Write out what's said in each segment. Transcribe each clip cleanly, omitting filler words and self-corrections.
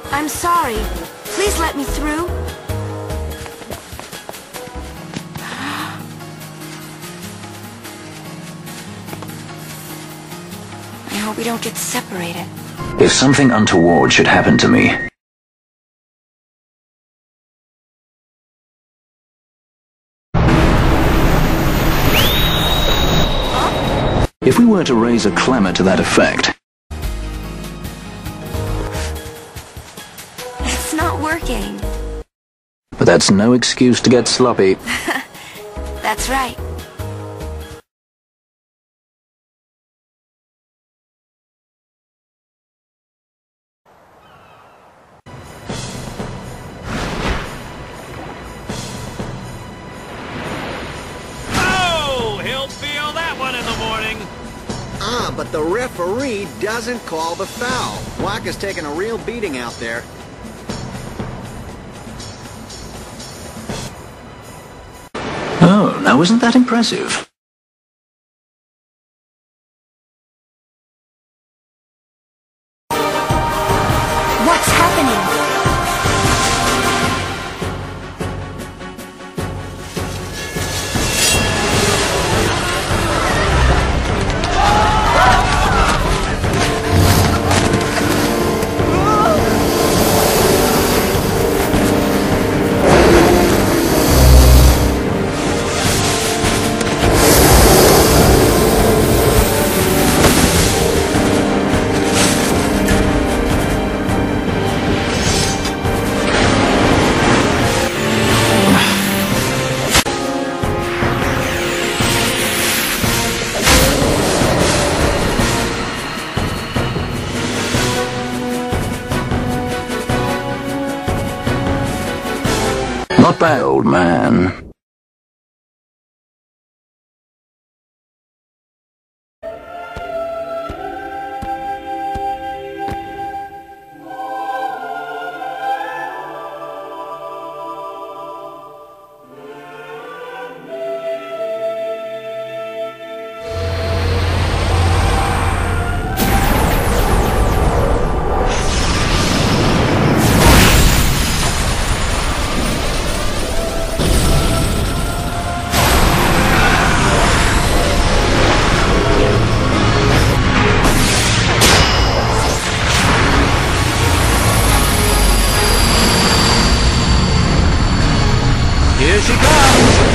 I'm sorry. Please let me through. I hope we don't get separated. If something untoward should happen to me, if we were to raise a clamor to that effect... It's not working. But that's no excuse to get sloppy. That's right. But the referee doesn't call the foul. Waka's taking a real beating out there. Oh, now wasn't that impressive? What's happening? Not bad, old man. Here she comes!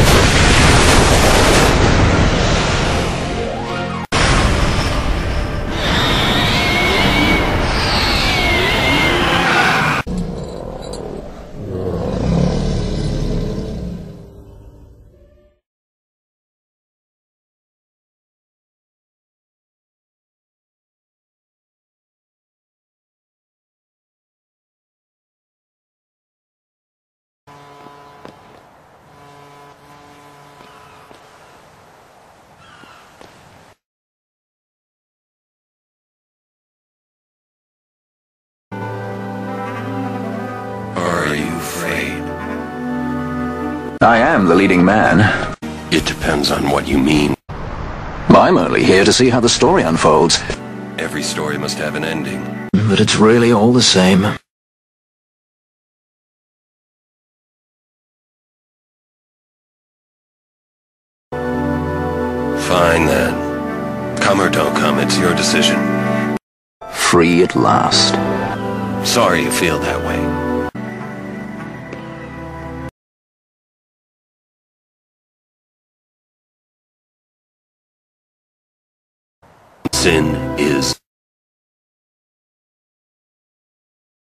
Are you afraid? I am the leading man. It depends on what you mean. I'm only here to see how the story unfolds. Every story must have an ending. But it's really all the same. Fine then. Come or don't come, it's your decision. Free at last. Sorry you feel that way. Sin is